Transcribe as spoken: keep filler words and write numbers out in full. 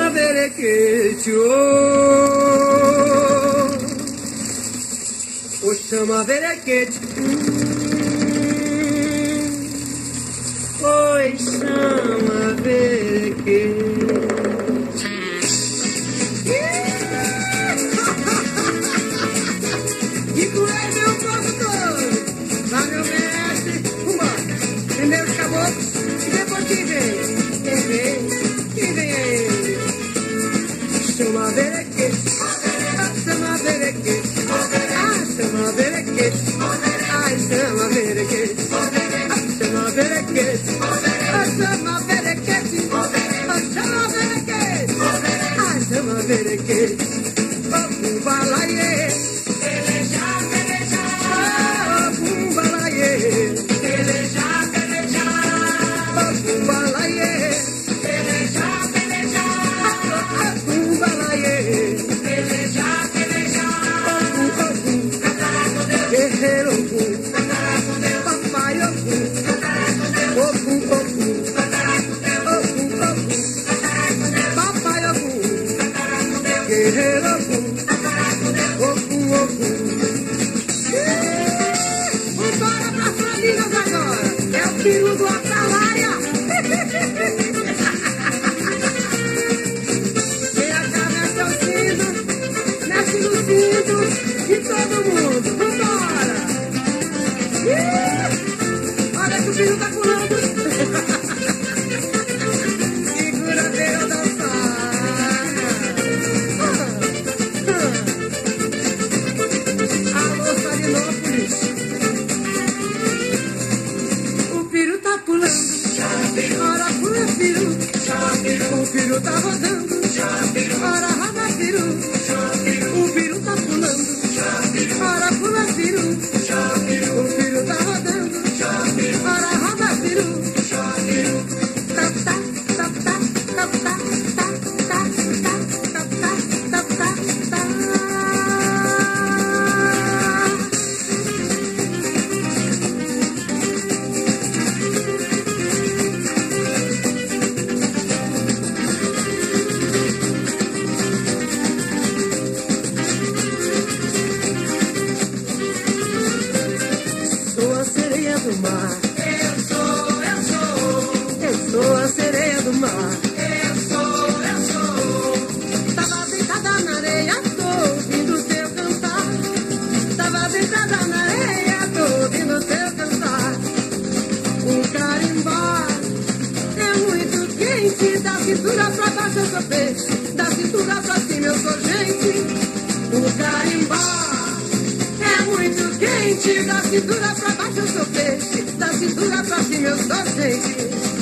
verequete, oh, oh, chama verequete, oi, chama verequete. E com ele meu produtor, lá meu mestre, uma, primeiro os caboclos, e depois quem vem, quem vem, quem vem é ele. Chama verequete, chama verequete, ah, chama verequete, ai, chama verequete, chama verequete, chama verequete, chama verequete, ai, chama verequete, oh, balaie, peleja, peleja, oh, balaie, peleja, peleja, oh, balaie, peleja, peleja, balaie, peleja, peleja, guerreiro, papai, ogu, ogu, ogu, papai, ogu, guerreiro, ogu, ogu. Vambora pras famílias agora, é o filho do Atalaia. Quem acaba mexe o cinto, mexe no cinto, e todo mundo, vambora. Olha que o filho tá pulando. Segura a beira da saia. Alô, Salinópolis. O filho tá pulando. Ora pula, filho. O filho tá rodando. Ora roda, filho. O filho tá pulando. Ora pula, filho. O filho tá rodando. Ora roda, filho. Tap, tap, tap, tap, tap, tap, tap, tap, tap, tap, tap, tap, tap. Sou a sereia do mar. Eu sou, eu sou. Eu sou a sereia do mar. Eu sou, eu sou. Tava deitada na areia, tô ouvindo teu cantar. Tava deitada na areia, tô ouvindo teu cantar. O carimbó é muito quente. Da cintura pra baixo eu sou peixe. Da cintura pra cima eu sou gente. O carimbó é muito quente, da cintura pra baixo eu sou peixe, da cintura pra cima eu sou gente.